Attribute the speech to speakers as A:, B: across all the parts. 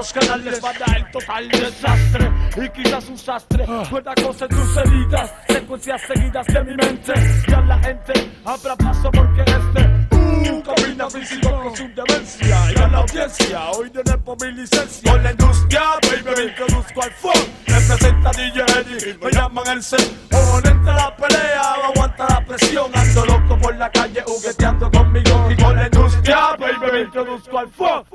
A: los canales para el total desastre. Y quizás un sastre pueda coser tus heridas, secuencias seguidas de mi mente. Ya la gente habrá paso porque combina físico con su demencia. Y a la audiencia hoy tiene por mi licencia. Con la industria, baby, me introduzco al fuego. Representa DJ Eddie, me llaman el C. Oponente a la pelea, aguanta la presión. Ando loco por la calle jugueteando conmigo. Y con la industria, baby, me introduzco al fuego.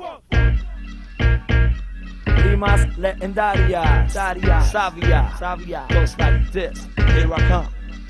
A: Rimas legendarias, sabia, goes like this. Here I come.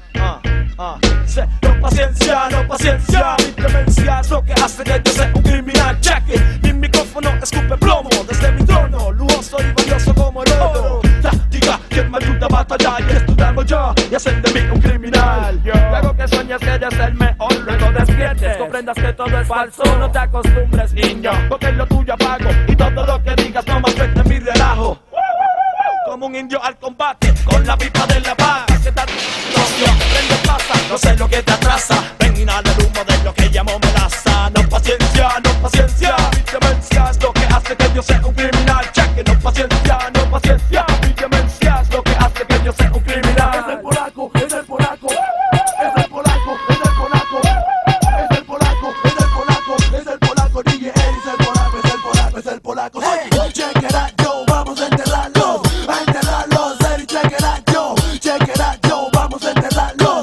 A: No paciencia, mi demencia es lo que hace que yo sea un criminal. Check it, mi micrófono escupe plomo desde mi trono, lujoso y valioso como el oro. Diga, quien me ayuda a batallar y estudiarlo yo y hacer de mí un criminal. Luego que sueñes que eres el mejor, luego despiertes, comprendas que todo es falso. No te acostumbres, niño, porque en lo tuyo apago y todo lo que digas no me afecta en mi relajo. Como un indio al combate, con la pipa de la paz. ¿Qué tal? No sé lo que te atrasa. Ven, inhala el humo de lo que llamo melaza. No paciencia, mi demencia es lo que hace que yo sea un criminal. Cheque, no paciencia, mi demencia es lo que hace que yo sea un criminal. Es el polaco, es el polaco, es el polaco, es el polaco, es el polaco, es el polaco, es el polaco, DJ Eddie es el polaco, es el polaco, es el polaco. Hey, check it out, yo, vamos a enterrarlos, Eddie, check it out, yo, vamos a enterrarlos,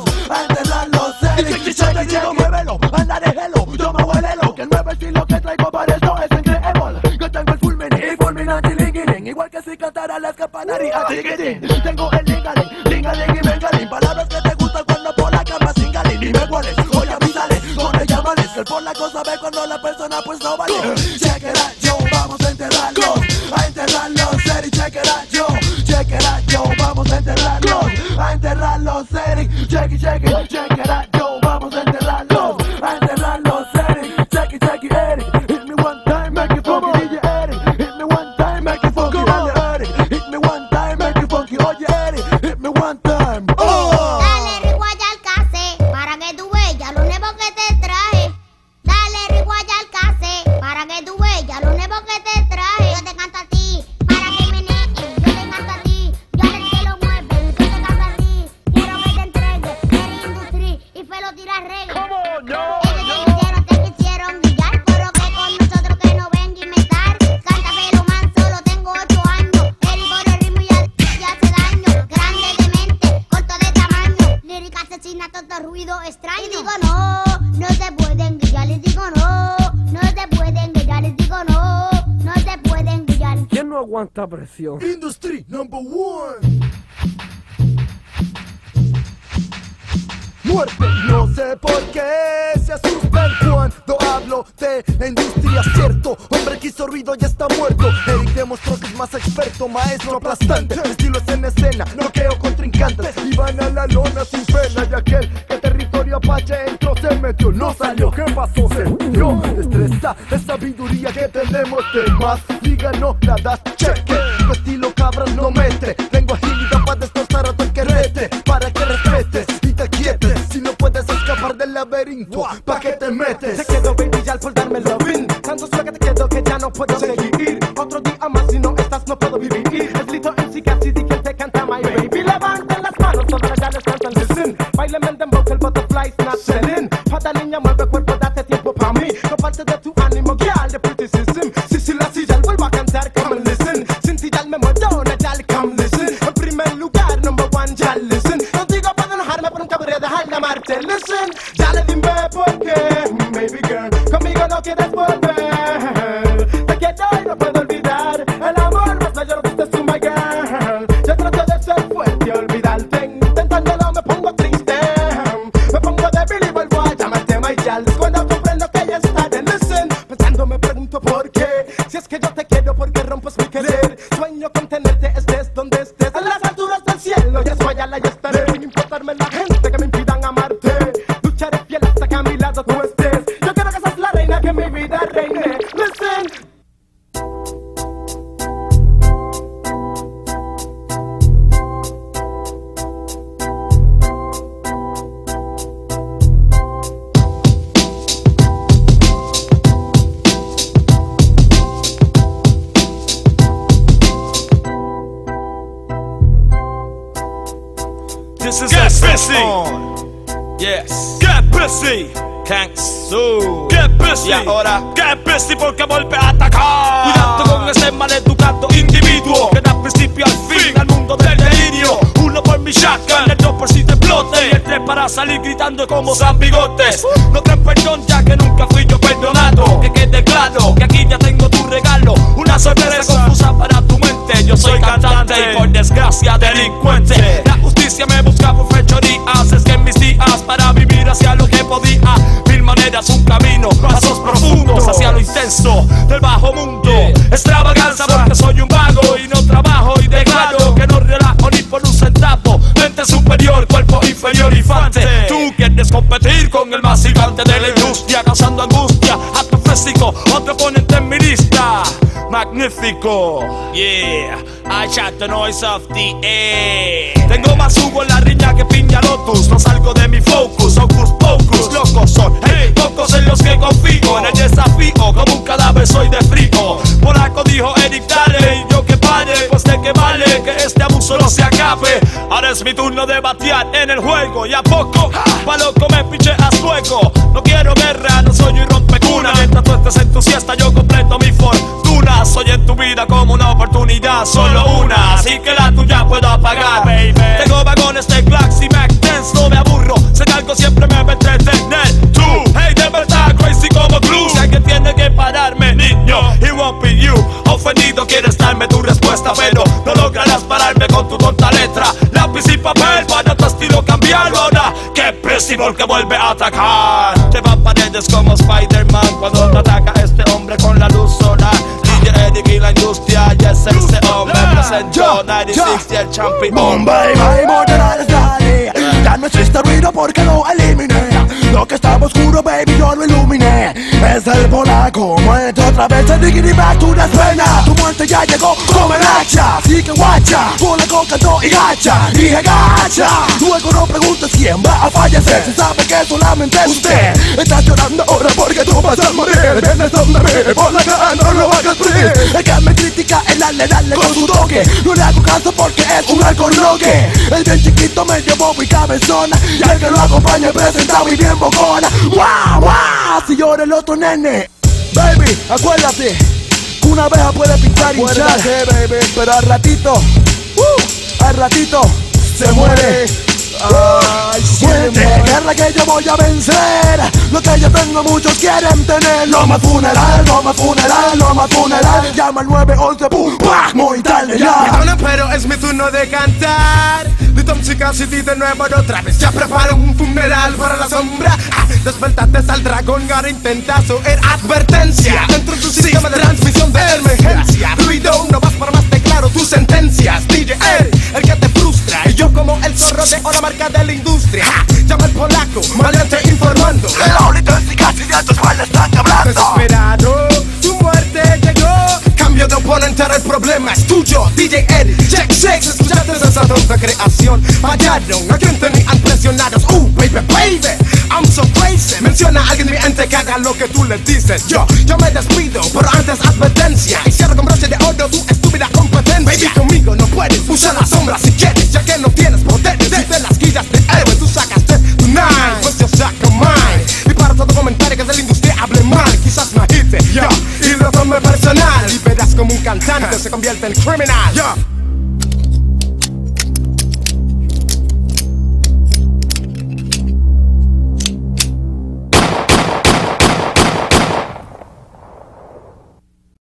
A: muévelo, anda de gelo, yo me huelelo, que el nuevo estilo que traigo para esto es increíble. Yo tengo el fulminante lingiling, igual que si cantara las campanarías, tengo el lingaling y bengalín, palabras que te gustan cuando por la cama singalín. Y me hueles, oye a mí sale, con ella males, que el por la cosa ve cuando la persona pues no vale. Check it out, yo, vamos a enterrarlos, Eddie, check it out, yo, vamos a enterrarlos, Eddie, check it out, yo, vamos a enterrarlos, Eddie, check it, Eddie, hit me one time, make it funky, DJ Eddie, hit me one time, make it funky, dale Eddie, hit me one time, make it funky, oye Eddie, hit me one time, oh.
B: Dale riguaya al case, para que tú veas lo nuevo que te traje. Dale riguaya al case, para que tú veas lo nuevo que te traje. Yo te canto a ti, para que me niegues, yo te canto a ti, yo a ti te lo mueves, yo te canto a ti, quiero que te entregues, eres industria y fe lo tiras reggae. Ellos te quisieron guiar, pero que con nosotros que no ven y inventar. Cántame lo manso, lo tengo 8 años, el por el ritmo y hace daño. Grande de mente, corto de tamaño, lírica asesina, todo ruido extraño. Y digo no se pueden guiar, les digo no se pueden guiar, les digo no se pueden guiar.
A: ¿Quién no aguanta presión?
C: Industry number 1. Muerte, no sé por qué se asustan cuando hablo de la industria, cierto. Hombre que hizo ruido ya está muerto. Eric demostró que es más experto, maestro aplastante. Mi estilo es en escena, noqueo contrincantes y van a la lona sin pena. Y aquel que territorio Apache entró, se metió, no salió. ¿Qué pasó? Se murió. Destreza, es sabiduría que tenemos de más. Liga no la das, cheque. Tu estilo cabras no mete. Tengo agilidad para destrozar a tu querete, para que respetes y te quietes. Si no puedes escapar del laberinto, ¿pa' qué te metes?
D: Te quedo baby ya por darme el loving. Tanto suerte te quedo que ya no puedo seguir. Otro día más, si no estás no puedo vivir. Es Lito MC Cassidy quien te canta my baby. Levanten las manos, todas ya les cantan listen. Baile el dembow, el butterfly not selling. Pata niña, mueve cuerpo, date tiempo pa' mí. No parte de tu ánimo, girl, de pretty system. Si la silla, vuelvo a cantar, come and listen. Sin ti ya me muero, Natal, come listen. En primer lugar, number 1, ya listen. No digo para enojarme, pero nunca podré dejar de amarte, listen. Ya le dime por qué, baby girl, conmigo no quieres volver. Te quiero y no puedo olvidar el amor más bello que este es my girl. Yo trato de ser fuerte y olvidarte, intentándolo me pongo triste. Me pongo débil y vuelvo a llamarte my girl. Cuando comprendo que ya está de listen, pensando me pregunto por qué. Si es que yo te quiero, porque rompes mi querer. Sueño con tenerte, estés donde estés, en las alturas del cielo. Y es allá y estaré, sin importarme la gente que me impidan amarte. Lucharé fiel hasta que a mi lado tú estés. Yo quiero que seas la reina, que mi vida reine. Listen.
A: This is
E: Get
A: a
E: busy.
A: Yes.
E: Get busy.
A: Kangsu.
E: Get busy.
A: Y ahora,
E: Get busy porque vuelve a atacar.
A: cuidado con ese maleducado individuo que da principio al fin al mundo del delirio. Uno por mi shotgun, el dos por si te explote, y el tres para salir gritando como San Bigotes. No te perdón ya que nunca fui yo perdonado. Que quede claro que aquí ya tengo tu regalo, una sorpresa confusa para tu mente. Yo soy cantante y por desgracia delincuente. La justicia me busca por fechorías, es que en mis días para vivir hacia lo que podía. Mil maneras, un camino, pasos profundos hacia lo intenso del bajo mundo. Extravaganza porque soy un vago y no trabajo y declaro que no relajo ni por un centavo. Mente superior, cuerpo inferior, infante. Tú quieres competir con el más gigante de la industria, causando angustia a tu físico, otro oponente en mi lista. Magnífico. Yeah, I shot the noise of the air. Tengo más jugo en la riña que piña lotus. No salgo de mi focus, hocus pocus. Locos son, hey, pocos en los que confío. En el desafío, como un cadáver soy de frío. Polaco dijo Eric, dale, y yo que pare. Pues de que vale que este abuso no se acabe. Ahora es mi turno de batear en el juego. Y a poco, pa' loco me piché a sueco. No quiero guerra, no soy un rompecuna. Mientras tú estés en tu siesta, yo completo mi fortuna. Soy en tu vida como una oportunidad, solo una, así que la tuya puedo apagar, baby. Tengo vagones de Glax y Mac 10, no me aburro, sé que algo siempre me va a entretener. Tú, hey, de verdad, crazy como glue. Sé que tiene que pararme, niño, it won't be you. Ofendido quieres darme tu respuesta, pero no lograrás pararme con tu tonta letra. Lápiz y papel para tu estilo cambiarlo ahora. Que Precible que vuelve a atacar. Te va a paredes como Spider-Man cuando te ataca este hombre con la luz solar. Eric y la industria, yes, ese hombre presentó 96 y el champion.
C: Bombay, moderales, dale. Ya no existe ruido porque lo eliminé. Lo que estaba oscuro, baby, yo lo iluminé. Es el polaco, muerte otra vez. El diggity back to the pena. Tu muerte ya llegó como el hacha. Así que guacha, polaco cantó y gacha. Dije gacha. Luego no preguntes quién va a fallecer. Se sabe que solamente usted está llorando ahora porque tú vas a morir. Vienes donde me, polaca, no lo hagas free. El que me critica, el dale con su toque. No le hago caso porque es un alcornoque. El bien chiquito, medio bobo y cabezona. Y el que lo acompaña presentado y bien bocona. ¡Guau, guau! Si llora el otro nene. Baby, acuérdate que una abeja puede pinchar y hinchar. Baby, pero al ratito se muere. Ay, siente guerra que yo voy a vencer. Lo que yo tengo muchos quieren tener. Lo más funeral, lo más funeral, lo más funeral. Llama al 911, pum, pah, muy tarde ya.
D: Perdona, pero es mi turno de cantar. De Toxic City de nuevo otra vez. Ya preparo un funeral para la sombra. Despertate al dragón, ahora intenta oír advertencia. Dentro de tu sistema de transmisión de emergencia. Ruido, no vas para más, te claro tus sentencias. DJ el que te frustra. Y yo como el zorro de oro marca de la industria. Llama al polaco, maleante informando.
C: La única casi de altos cuales están hablando.
D: Desesperado, tu muerte llegó. Cambio de oponente, ahora el problema es tuyo. DJ Eric, check 6, escuchaste esa tonta creación. Fallaron, a quien tenían presionados. Baby, baby, I'm so crazy. Menciona a alguien de mi ente que haga lo que tú le dices. Yo me despido, pero antes advertencia. Y cierro con broche de oro tu estúpida competencia. Baby, conmigo no puedes usar la sombra si quieres, ya que no tienes poderes. Si te las guillas de héroe, tú sacaste tu nine, pues yo saco mine. Y para todo comentario que de la industria hable mal, quizás me agite, y lo tome personal. Y verás como un cantante se convierte en criminal.